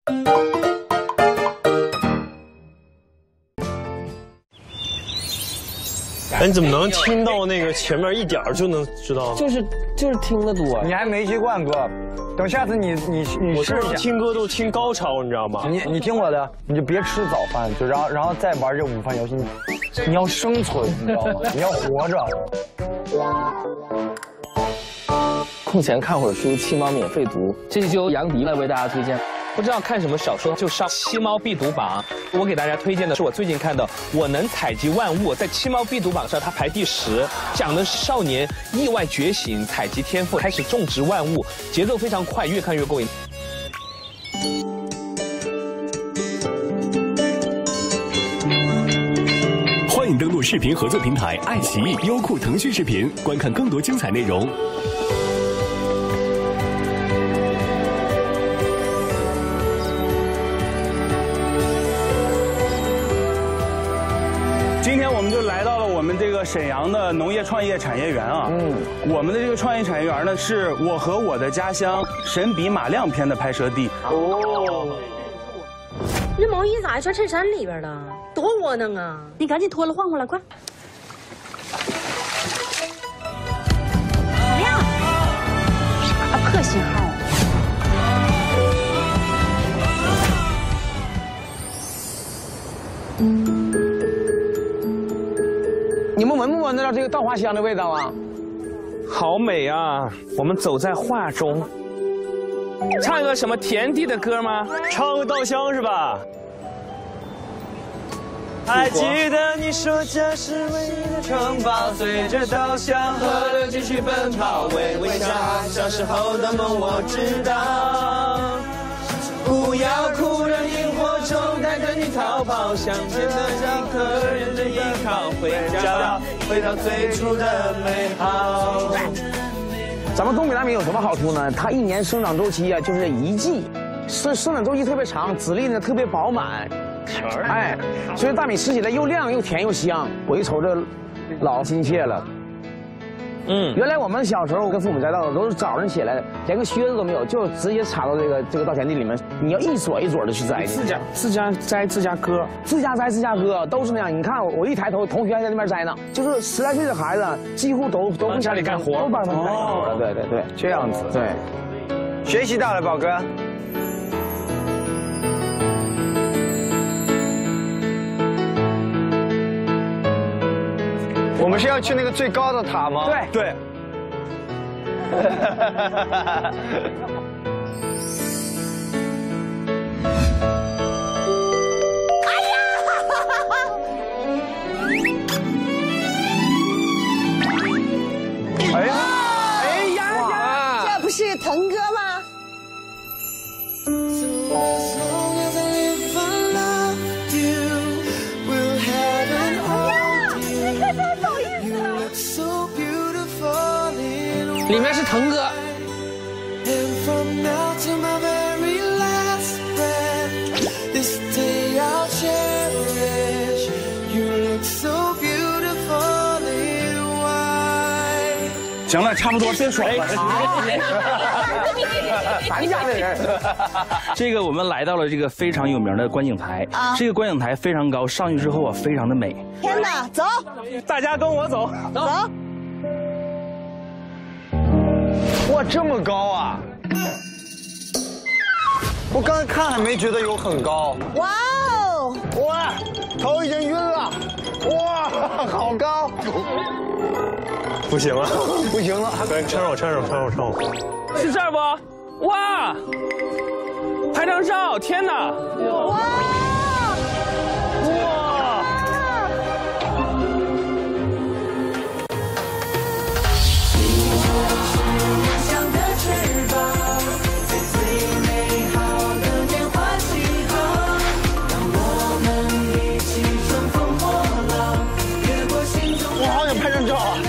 哎，你怎么能听到那个前面一点就能知道？ 就是听得多。 你还没习惯哥，等下次你试一下。 听歌都听高潮，你知道吗？ 你听我的，你就别吃早饭，就然后再玩这午饭游戏。你要生存，你知道吗？你要活着。 空闲看会儿书，七猫免费读。这期就由杨迪来为大家推荐。不知道看什么小说就上七猫必读榜。我给大家推荐的是我最近看的《我能采集万物》，在七猫必读榜上它排第10，讲的是少年意外觉醒，采集天赋，开始种植万物，节奏非常快，越看越过瘾。 欢迎登录视频合作平台爱奇艺、优酷、腾讯视频，观看更多精彩内容。 今天我们就来到了我们这个沈阳的农业创业产业园啊。我们的这个创业产业园呢，是我和我的家乡神笔马亮篇的拍摄地。 这毛衣咋还穿衬衫里边了？多窝囊啊！你赶紧脱了换过来，快！马亮，啥破信号？ 你们闻不闻得到这个稻花香的味道啊？ 好美啊！我们走在画中。唱一个什么田地的歌吗？ 唱个稻香是吧？还记得你说家是唯一的城堡，随着稻香河流继续奔跑，微微笑，小时候的梦我知道。不要哭，让萤火虫带着你逃跑，想见的一个人的依靠，回到最初的美好。 咱们东北大米有什么好处呢？它一年生长周期啊，就是1季，生长周期特别长，籽粒呢特别饱满。哎，所以大米吃起来又亮又甜又香。我一瞅这，老亲切了。原来我们小时候跟父母摘稻子都是早上起来，连个靴子都没有，就直接插到这个稻田地里面。你要一撮一撮的去摘。 自家摘自家割， 自家摘自家割，都是那样。你看我一抬头，同学还在那边摘呢。就是10来岁的孩子，几乎都帮家里干活， 都帮忙干活了。对对对， 这样子。 对， 学习到了，宝哥。我们是要去那个最高的塔吗？ 对对。 哎呀！ 哎呀，这不是腾哥吗？ 里面是腾哥。 行了，差不多，别爽了。 咱家的人。 这个我们来到了这个非常有名的观景台，这个观景台非常高，上去之后啊非常的美。 天哪，走！ 大家跟我走， 走。 哇，这么高啊！我刚才看还没觉得有很高。 哇哦！ 哇，头已经晕了。哇，好高！ 不行了， 不行了， 对，撑我。 是这儿不？哇！拍张照！天哪！ 哇！ 我好想拍张照啊！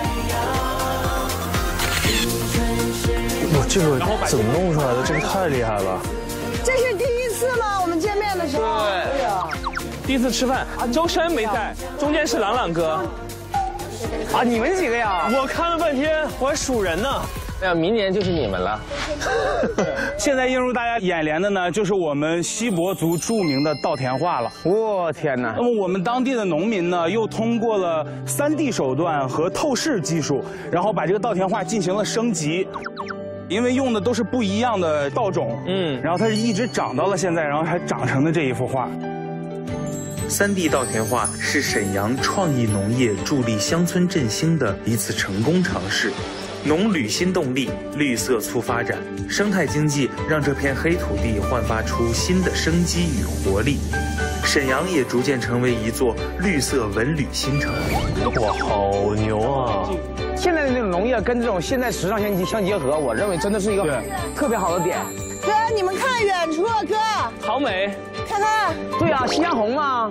哇，这个怎么弄出来的？这个太厉害了！ 这是第一次吗？我们见面的时候。对呀。 第一次吃饭，周深没在，中间是朗朗哥。 啊，你们几个呀？ 我看了半天，我还数人呢。 哎呀，明年就是你们了。 现在映入大家眼帘的呢，就是我们锡伯族著名的稻田画了。 我天哪！ 那么我们当地的农民呢，又通过了3D 手段和透视技术，然后把这个稻田画进行了升级。因为用的都是不一样的稻种，然后它是一直长到了现在，然后还长成的这一幅画。 3D 稻田画是沈阳创意农业助力乡村振兴的一次成功尝试。农旅新动力，绿色促发展，生态经济让这片黑土地焕发出新的生机与活力。沈阳也逐渐成为一座绿色文旅新城。 哇，好牛啊！ 现在的这种农业跟这种现代时尚相结合，我认为真的是一个特别好的点。 哥，你们看远处，哥， 好美， 看看。 对啊，夕阳红啊。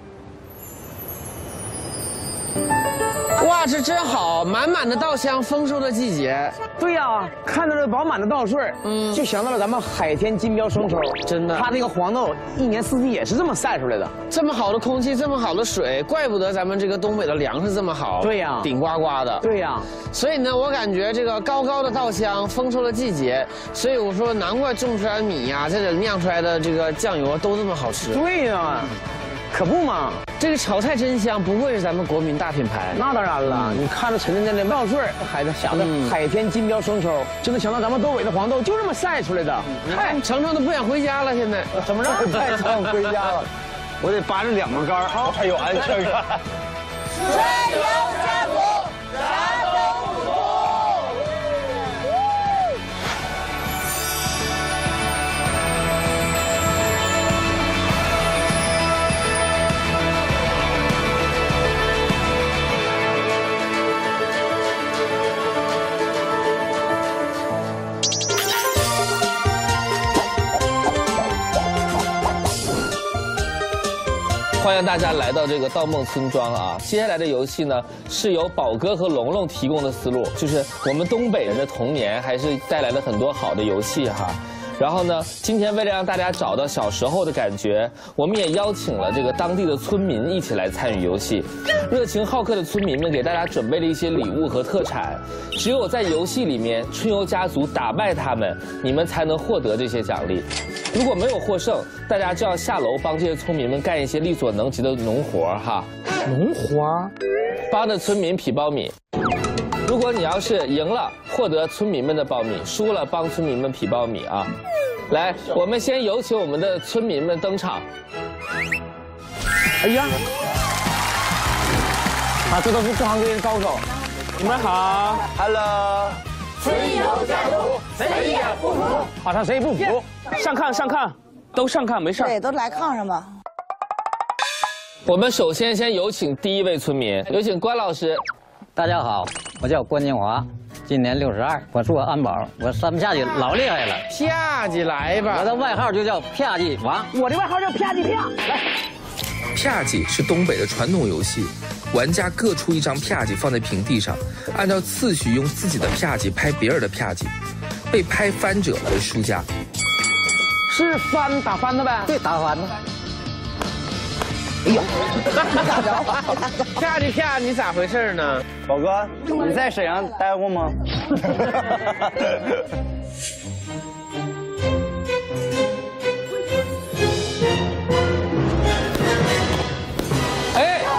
哇，这真好，满满的稻香，丰收的季节。 对呀，看到这饱满的稻穗，就想到了咱们海天金标丰收。 真的， 它那个黄豆一年四季也是这么晒出来的。 这么好的空气，这么好的水，怪不得咱们这个东北的粮食这么好。 对呀， 顶呱呱的。 对呀， 所以呢，我感觉这个高高的稻香，丰收的季节，所以我说难怪种出来的米呀，这里酿出来的这个酱油都这么好吃。 对呀。可不嘛， 这个炒菜真香，不愧是咱们国民大品牌。 那当然了，你看着沉甸甸的稻穗，孩子想着海天金标丰收，就能想到咱们东北的黄豆就这么晒出来的。 哎，程程都不想回家了，现在怎么着？太想回家了，我得扒着2个杆儿，才有安全感。 沈阳家族，啥都不同。 欢迎大家来到这个盗梦村庄啊！接下来的游戏呢，是由宝哥和龙龙提供的思路，就是我们东北人的童年还是带来了很多好的游戏哈。然后呢，今天为了让大家找到小时候的感觉，我们也邀请了这个当地的村民一起来参与游戏。热情好客的村民们给大家准备了一些礼物和特产，只有在游戏里面春游家族打败他们，你们才能获得这些奖励。如果没有获胜，大家就要下楼帮这些村民们干一些力所能及的农活哈。 农活？ 帮着村民劈苞米。如果你要是赢了，获得村民们的苞米；输了，帮村民们劈苞米啊！来，我们先有请我们的村民们登场。 哎呀，啊，这都是各行各业的高手。 你们好 ，Hello。 春游家族，谁也不服。 好像谁也不服。 上炕，上炕，都上炕，没事。 对，都来炕上吧。 我们首先有请第一位村民，有请关老师。 大家好，我叫关金华，今年62，我做安保，我三啪叽老厉害了。 啪叽来吧， 我的外号就叫啪叽王， 我的外号叫啪叽啪。来， 啪叽是东北的传统游戏，玩家各出一张啪叽放在平地上，按照次序用自己的啪叽拍别人的啪叽，被拍翻者为输家。 是打翻的呗？ 对，打翻的。 哎呦， 打着， 啪叽啪，你咋回事呢？ 宝哥，你在沈阳待过吗？ 哎，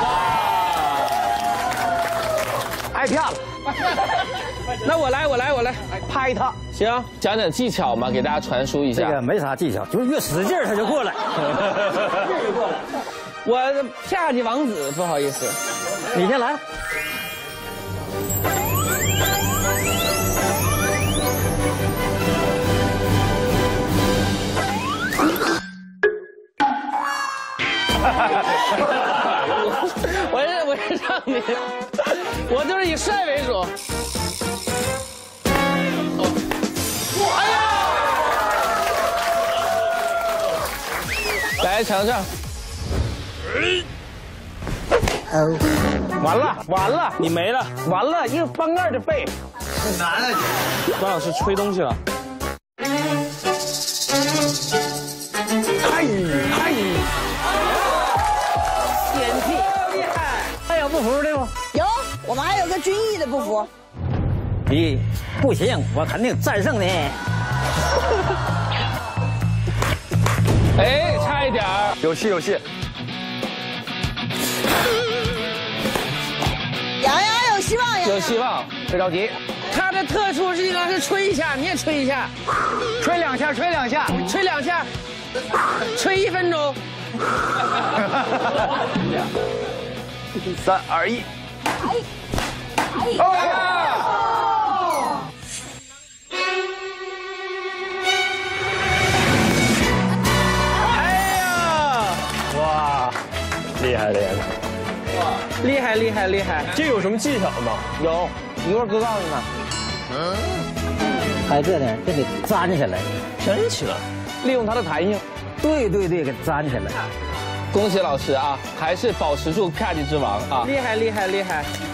挨啪了。 那我来， 拍他。 行，讲讲技巧嘛，给大家传输一下。 这个没啥技巧，就是越使劲他就过来。 我啪叽王子，不好意思， 你先来。 我是让你，我就是以帅为主。哎呀！ 来尝尝。 完了， 你没了， 完了，一个翻盖的背， 很难啊你。 关老师吹东西了。 点屁，厉害！还有不服的吗？ 有，我们还有个军艺的不服。 你不行，我肯定战胜你。 哎，差一点儿， 有戏有戏。 洋洋有希望呀！ 有希望， 别着急。 它的特殊是应该是吹一下，你也吹一下， 吹2下，吹2下， 吹2下，吹1分钟。 3、2、1。 哇，厉害厉害！ 厉害厉害厉害！ 这有什么技巧吗？ 有，一会儿哥告诉你们。 拍这呢，这得粘起来， 真起来， 利用它的弹性。 对对对，给粘起来。 恭喜老师啊，还是保持住啪叽之王啊！ 厉害厉害厉害！